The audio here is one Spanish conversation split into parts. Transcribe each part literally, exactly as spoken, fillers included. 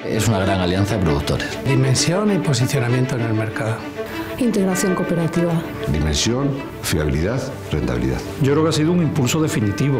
Es una gran alianza de productores. Dimensión y posicionamiento en el mercado. Integración cooperativa. Dimensión, fiabilidad, rentabilidad. Yo creo que ha sido un impulso definitivo.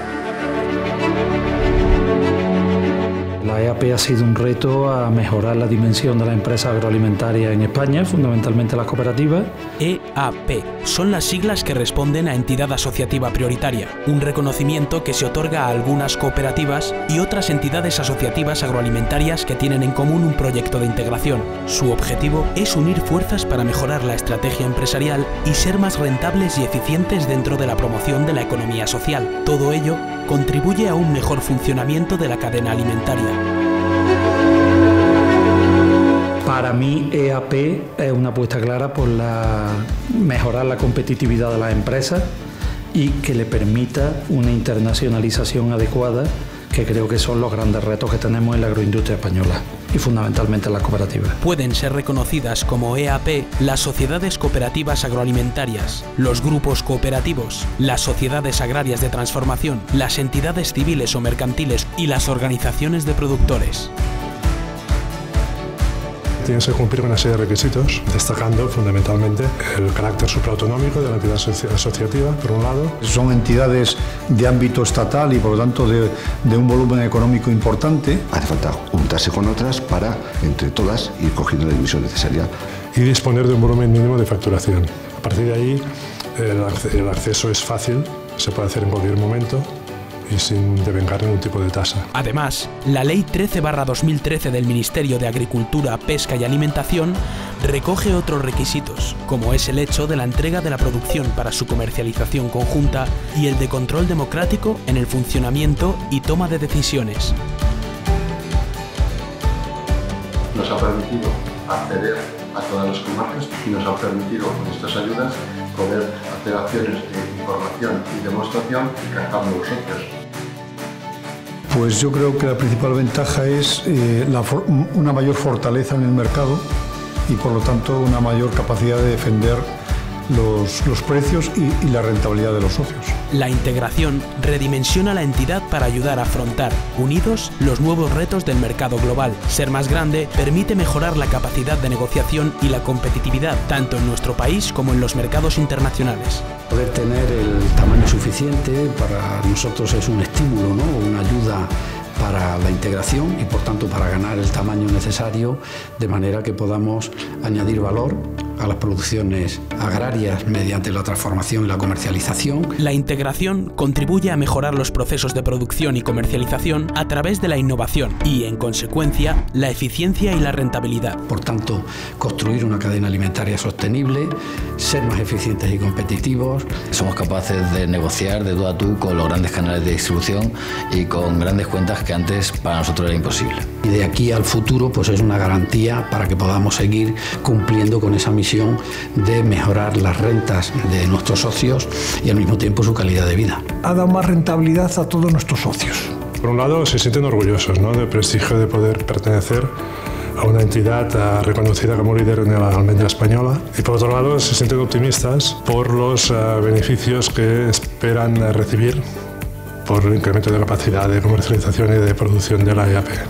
La E A P ha sido un reto a mejorar la dimensión de la empresa agroalimentaria en España, fundamentalmente las cooperativas. E A P son las siglas que responden a Entidad Asociativa Prioritaria, un reconocimiento que se otorga a algunas cooperativas y otras entidades asociativas agroalimentarias que tienen en común un proyecto de integración. Su objetivo es unir fuerzas para mejorar la estrategia empresarial y ser más rentables y eficientes dentro de la promoción de la economía social. Todo ello contribuye a un mejor funcionamiento de la cadena alimentaria. Para mí, E A P es una apuesta clara por la, mejorar la competitividad de las empresas y que le permita una internacionalización adecuada, que creo que son los grandes retos que tenemos en la agroindustria española y fundamentalmente en las cooperativas. Pueden ser reconocidas como E A P las sociedades cooperativas agroalimentarias, los grupos cooperativos, las sociedades agrarias de transformación, las entidades civiles o mercantiles y las organizaciones de productores. Tienes que cumplir una serie de requisitos, destacando fundamentalmente el carácter supraautonómico de la entidad asociativa, por un lado. Son entidades de ámbito estatal y por lo tanto de, de un volumen económico importante. Hace falta juntarse con otras para, entre todas, ir cogiendo la división necesaria. Y disponer de un volumen mínimo de facturación. A partir de ahí, el, el acceso es fácil, se puede hacer en cualquier momento y sin devengar ningún tipo de tasa. Además, la Ley trece barra dos mil trece del Ministerio de Agricultura, Pesca y Alimentación recoge otros requisitos, como es el hecho de la entrega de la producción para su comercialización conjunta y el de control democrático en el funcionamiento y toma de decisiones. Nos ha permitido acceder a todas las comarcas y nos ha permitido con estas ayudas poder hacer acciones de información y demostración captando los socios. Pues yo creo que la principal ventaja es eh, la for una mayor fortaleza en el mercado y por lo tanto una mayor capacidad de defender los, los precios y, y la rentabilidad de los socios. La integración redimensiona la entidad para ayudar a afrontar, unidos, los nuevos retos del mercado global. Ser más grande permite mejorar la capacidad de negociación y la competitividad, tanto en nuestro país como en los mercados internacionales. Poder tener el tamaño suficiente para nosotros es un estímulo, ¿no? Una ayuda para la integración y por tanto para ganar el tamaño necesario de manera que podamos añadir valor a las producciones agrarias mediante la transformación y la comercialización. La integración contribuye a mejorar los procesos de producción y comercialización a través de la innovación y, en consecuencia, la eficiencia y la rentabilidad. Por tanto, construir una cadena alimentaria sostenible, ser más eficientes y competitivos. Somos capaces de negociar de tú a tú con los grandes canales de distribución y con grandes cuentas que antes para nosotros era imposible. Y de aquí al futuro pues es una garantía para que podamos seguir cumpliendo con esa misión de mejorar las rentas de nuestros socios y al mismo tiempo su calidad de vida. Ha dado más rentabilidad a todos nuestros socios. Por un lado se sienten orgullosos, ¿no?, del prestigio de poder pertenecer a una entidad uh, reconocida como líder en la almendra española, y por otro lado se sienten optimistas por los uh, beneficios que esperan uh, recibir por el incremento de capacidad de comercialización y de producción de la E A P.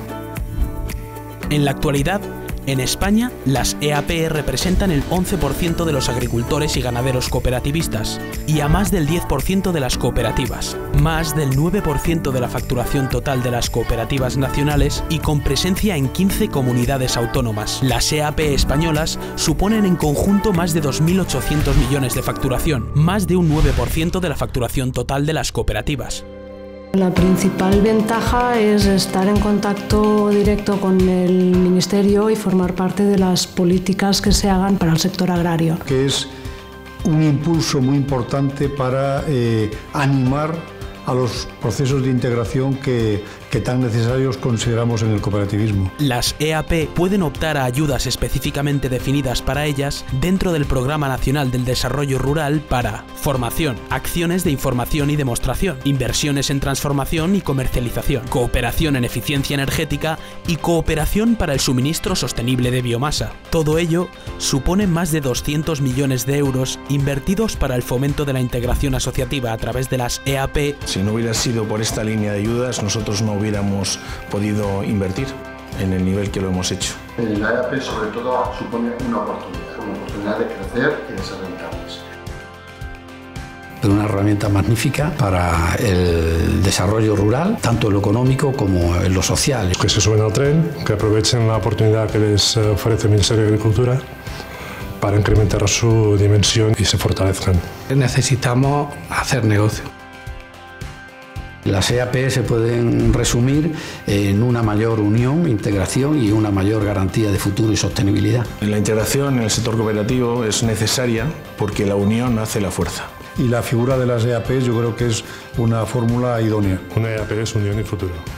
En la actualidad, en España, las E A P representan el once por ciento de los agricultores y ganaderos cooperativistas y a más del diez por ciento de las cooperativas, más del nueve por ciento de la facturación total de las cooperativas nacionales y con presencia en quince comunidades autónomas. Las E A P españolas suponen en conjunto más de dos mil ochocientos millones de facturación, más de un nueve por ciento de la facturación total de las cooperativas. La principal ventaja es estar en contacto directo con el Ministerio y formar parte de las políticas que se hagan para el sector agrario. Que es un impulso muy importante para eh, animar a los procesos de integración que, que tan necesarios consideramos en el cooperativismo. Las E A P pueden optar a ayudas específicamente definidas para ellas dentro del Programa Nacional del Desarrollo Rural para formación, acciones de información y demostración, inversiones en transformación y comercialización, cooperación en eficiencia energética y cooperación para el suministro sostenible de biomasa. Todo ello supone más de doscientos millones de euros invertidos para el fomento de la integración asociativa a través de las E A P. Si no hubiera sido por esta línea de ayudas, nosotros no hubiéramos podido invertir. en el nivel que lo hemos hecho. La E A P sobre todo supone una oportunidad, una oportunidad de crecer y de ser rentables. Una herramienta magnífica para el desarrollo rural, tanto en lo económico como en lo social. Que se suben al tren, que aprovechen la oportunidad que les ofrece el Ministerio de Agricultura para incrementar su dimensión y se fortalezcan. Necesitamos hacer negocio. Las E A P se pueden resumir en una mayor unión, integración y una mayor garantía de futuro y sostenibilidad. La integración en el sector cooperativo es necesaria porque la unión hace la fuerza. Y la figura de las E A P yo creo que es una fórmula idónea. Una E A P es unión y futuro.